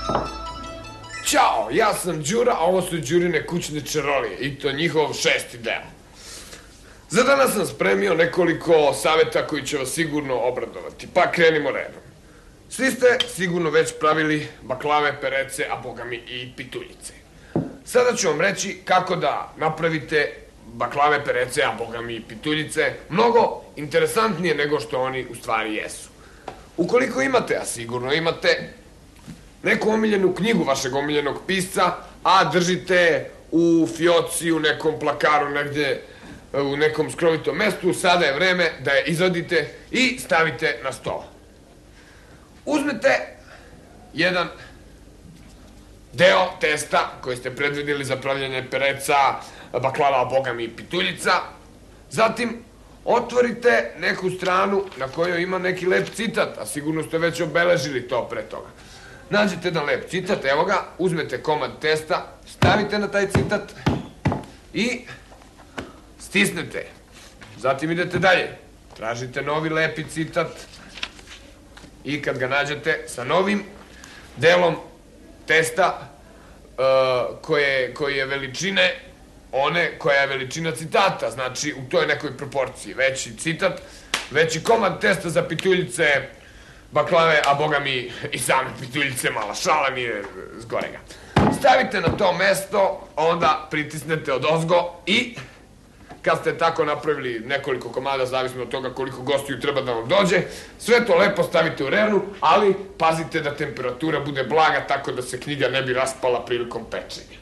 Ćao, ja sam Đura, a ovo su Đurine kućne čarolije i to njihov 6. deo. Za danas sam spremio nekoliko saveta koji će vas sigurno obradovati, pa krenimo redom. Svi ste sigurno već pravili baklave, perece, a boga mi i pituljice. Sada ću vam reći kako da napravite baklave, perece, a boga mi i pituljice mnogo interesantnije nego što oni u stvari jesu. Ukoliko imate, a sigurno imate, neku omiljenu knjigu vašeg omiljenog pisca, a držite u fioci, u nekom plakaru, negdje u nekom skrovitom mestu, sada je vreme da je izvadite i stavite na sto. Uzmete jedan deo testa koji ste predvidjeli za pravljanje pereca, baklava, boga mi i pituljica. Zatim otvorite neku stranu na kojoj ima neki lep citat, a sigurno ste već obeležili to pre toga. Nađete jedan lep citat, evo ga, uzmete komad testa, stavite na taj citat i stisnete. Zatim idete dalje, tražite novi lepi citat i kad ga nađete sa novim delom testa koji je veličine one koja je veličina citata, znači u toj nekoj proporciji. Veći citat, veći komad testa za pituljice, baklave, a boga mi i same pituljice, mala šala, nije zgorega. Stavite na to mesto, onda pritisnete odozgo i kad ste tako napravili nekoliko komada, zavisno od toga koliko gostiju treba da vam dođe, sve to lepo stavite u rernu, ali pazite da temperatura bude blaga tako da se knjiga ne bi raspala prilikom pečenja.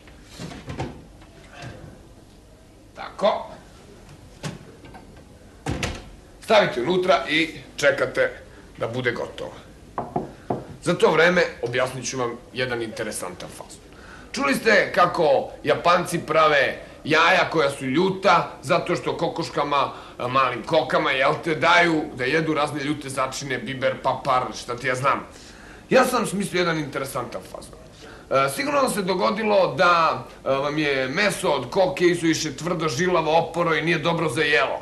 Tako. Stavite unutra i čekate da bude gotovo. Za to vreme objasnit ću vam jedan interesantan fazon. Čuli ste kako Japanci prave jaja koja su ljuta zato što kokoškama, malim kokama, jel te, daju da jedu razne ljute začine, biber, papar, šta ti ja znam. Ja sam smislio jedan interesantan fazon. Sigurno vam se dogodilo da vam je meso od koke isuviše tvrdo, žilavo, oporo i nije dobro za jelo.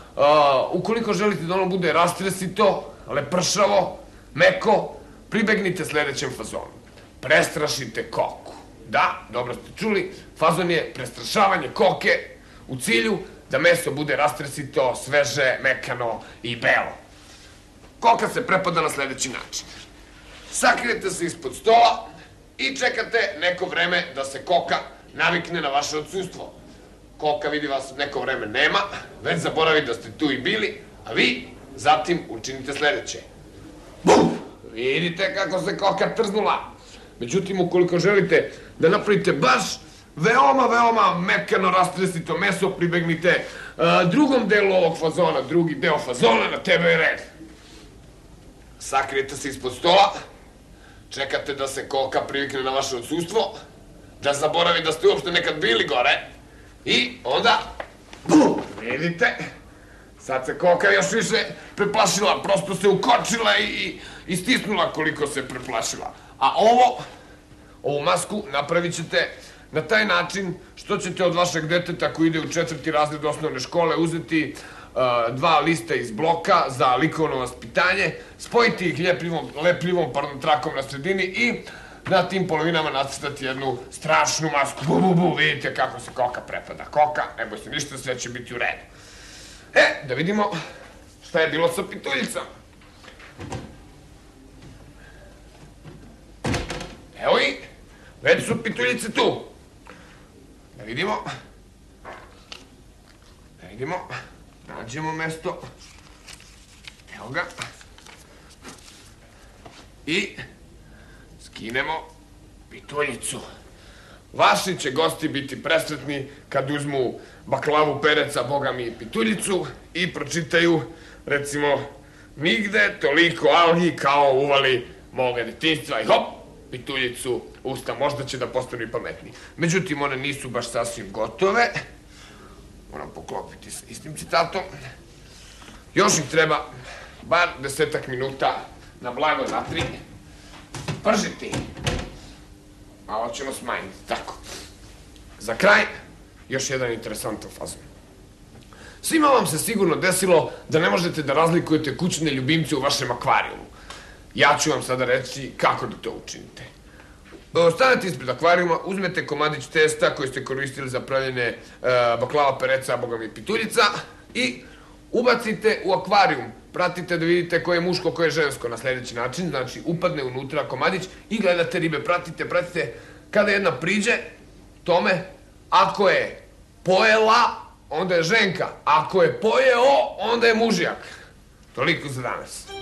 Ukoliko želite da ono bude rastresito, lepršavo, meko, pribegnite sledećem fazonu. Prestrašite koku. Da, dobro ste čuli, fazon je prestrašavanje koke u cilju da meso bude rastresito, sveže, mekano i belo. Koka se prepada na sledeći način. Sakrijete se ispod stola i čekate neko vreme da se koka navikne na vaše odsustvo. Koka vidi vas neko vreme nema, već zaboravi da ste tu i bili, a vi zatim učinite sledeće. Buf! Vidite kako se koka trznula. Međutim, ukoliko želite da napravite baš veoma mekano rastresito meso, pribegnite drugom delu ovog fazona, drugi deo fazona, na tebe je red. Sakrijete se ispod stola, čekate da se koka privikne na vaše odsustvo, da zaboravi da ste uopšte nekad bili gore i onda, vidite, sad se koka još više preplašila, prosto se ukočila i stisnula koliko se preplašila. A ovu masku napravit ćete na taj način što ćete od vašeg deteta koji ide u 4. razred osnovne škole uzeti 2 lista iz bloka za likovno vaspitanje, spojiti ih lepljivom trakom na sredini i na tim polovinama nacrtati jednu strašnu masku. Vidite kako se koka prepada. Koka, ne boj se ništa, sve će biti u redu. Da vidimo šta je bilo sa pituljicama. Evo i, već su pituljice tu. Da vidimo. Nađemo mesto. Evo ga. I skinemo pituljicu. Vaši će gosti biti presretni kad uzmu baklavu, pereca, boga mi i pituljicu i pročitaju, recimo, nigde toliko algi kao uvali moga detinjstva i hop, pituljicu usta, možda će da postanu i pametniji. Međutim, one nisu baš sasvim gotove. Moram poklopiti sa istim citatom. Još ih treba bar 10 minuta na blago vatri pržiti. Malo ćemo smanjiti, tako. Za kraj, još jedan interesantan fazon. Svima vam se sigurno desilo da ne možete da razlikujete kućne ljubimce u vašem akvarijumu. Ja ću vam sada reći kako da to učinite. Stanete ispred akvarijuma, uzmete komadić testa koji ste koristili za pravljenje baklava, pereca, boga mi pituljica i ubacite u akvarijum. Pratite da vidite koje je muško, koje je žensko na sljedeći način. Znači, upadne unutra komadić i gledate ribe, pratite. Kada jedna priđe tome, ako je pojela, onda je ženka. Ako je pojeo, onda je mužjak. Toliko za danas.